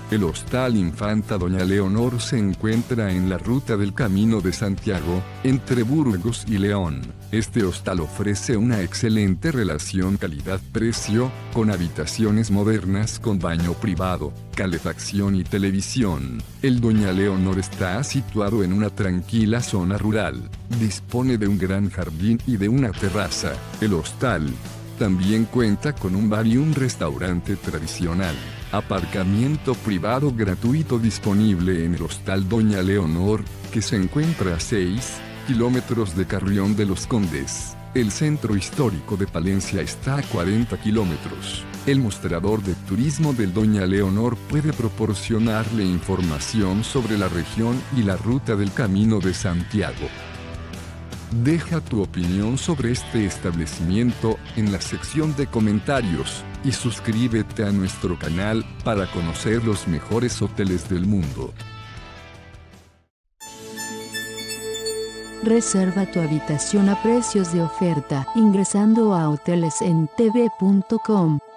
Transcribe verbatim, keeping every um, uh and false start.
El Hostal Infanta Doña Leonor se encuentra en la ruta del Camino de Santiago, entre Burgos y León. Este hostal ofrece una excelente relación calidad-precio, con habitaciones modernas con baño privado, calefacción y televisión. El Doña Leonor está situado en una tranquila zona rural. Dispone de un gran jardín y de una terraza. El hostal también cuenta con un bar y un restaurante tradicional. Aparcamiento privado gratuito disponible en el Hostal Doña Leonor, que se encuentra a seis kilómetros de Carrión de los Condes. El centro histórico de Palencia está a cuarenta kilómetros. El mostrador de turismo del Doña Leonor puede proporcionarle información sobre la región y la ruta del Camino de Santiago. Deja tu opinión sobre este establecimiento en la sección de comentarios y suscríbete a nuestro canal para conocer los mejores hoteles del mundo. Reserva tu habitación a precios de oferta ingresando a hoteles en t v punto com.